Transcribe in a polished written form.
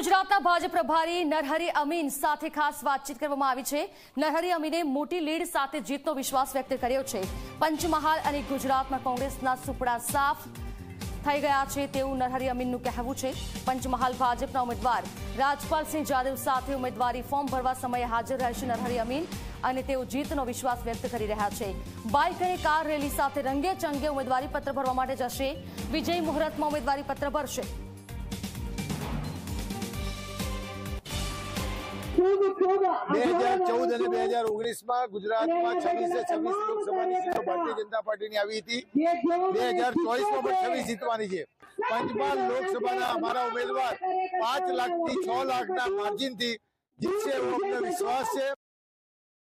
ગુજરાતના ભાજપ પ્રભારી નરહરી અમીન સાથે ખાસ વાતચીત કરવામાં આવી છે। નરહરી અમીને મોટી લીડ સાથે જીતનો વિશ્વાસ વ્યક્ત કર્યો છે। પંચમહાલ અને ગુજરાતમાં કોંગ્રેસના સુપડા સાફ થઈ ગયા છે તેવું નરહરી અમીનનું કહેવું છે। પંચમહાલ ભાજપના ઉમેદવાર રાજપાલસિંહ જાદવ સાથે ઉમેદવારી ફોર્મ ભરવા સમયે હાજર રહેશે નરહરી અમીન અને તેઓ જીતનો વિશ્વાસ વ્યક્ત કરી રહ્યા છે। બાઇક અને કાર રેલી સાથે રંગે ચંગે ઉમેદવારી પત્ર ભરવા માટે જશે। વિજય મુહૂર્તમાં ઉમેદવારી પત્ર ભરશે। 2014 અને 2019 માં ગુજરાતમાં 26 से 26 લોકસભાની સીટો ભારતીય જનતા પાર્ટીની આવી હતી। 2024 માં પણ 26 જીતવાની છે। પંચમહાલ લોકસભાના અમારા ઉમેદવાર 5 લાખથી 6 લાખના માર્જિનથી જીતશે એવો અમને વિશ્વાસ છે।